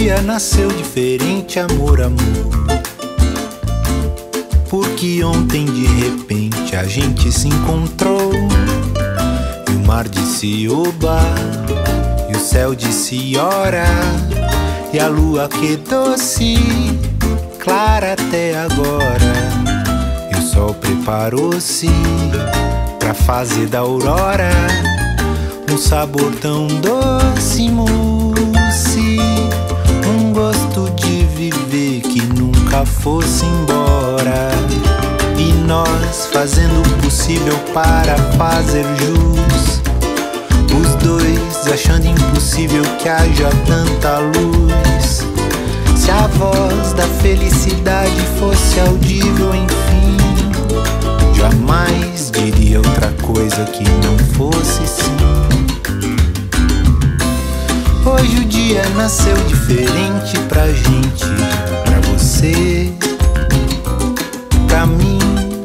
dia nasceu diferente, amor, amor. Porque ontem de repente a gente se encontrou. E o mar disse oba, e o céu disse ora, e a lua que doce, clara até agora. E o sol preparou-se pra fase da aurora. Um sabor tão doce, mousse, um gosto de viver que nunca fosse embora. E nós fazendo o possível para fazer jus, os dois achando impossível que haja tanta luz. Se a voz da felicidade fosse audível, enfim, jamais diria outra coisa que não fosse sim. Hoje o dia nasceu diferente pra gente, pra você, pra mim.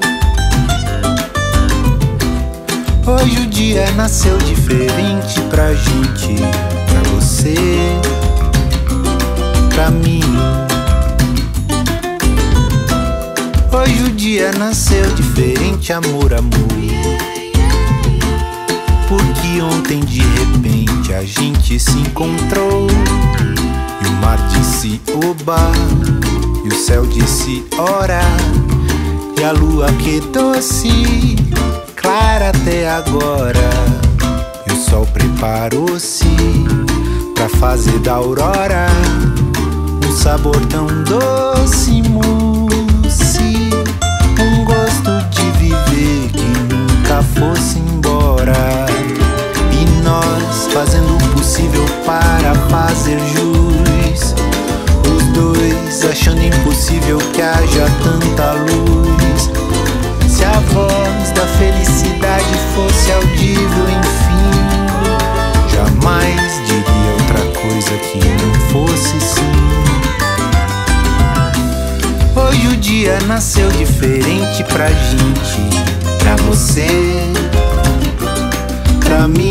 Hoje o dia nasceu diferente pra gente, pra você, pra mim. Hoje o dia nasceu diferente, amor, amor. Porque ontem de repente a gente se encontrou. E o mar disse oba, e o céu disse ora, e a lua que doce, clara até agora. E o sol preparou-se pra fase da aurora. Um sabor tão doce, mousse, um gosto de viver que nunca fosse embora. E nós fazendo o possível para fazer jus, os dois achando impossível que haja tanta luz. Se a voz da felicidade fosse audível, enfim, jamais diria outra coisa que não fosse sim. Hoje o dia nasceu diferente pra gente, pra você, pra mim.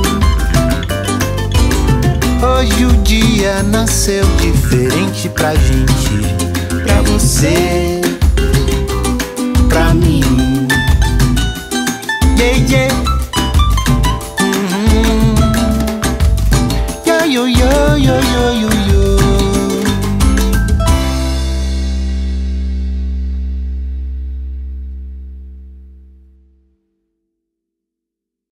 Hoje o dia nasceu diferente pra gente, pra você, pra mim. Yeah, yeah. Yo, yo, yo, yo, yo, yo.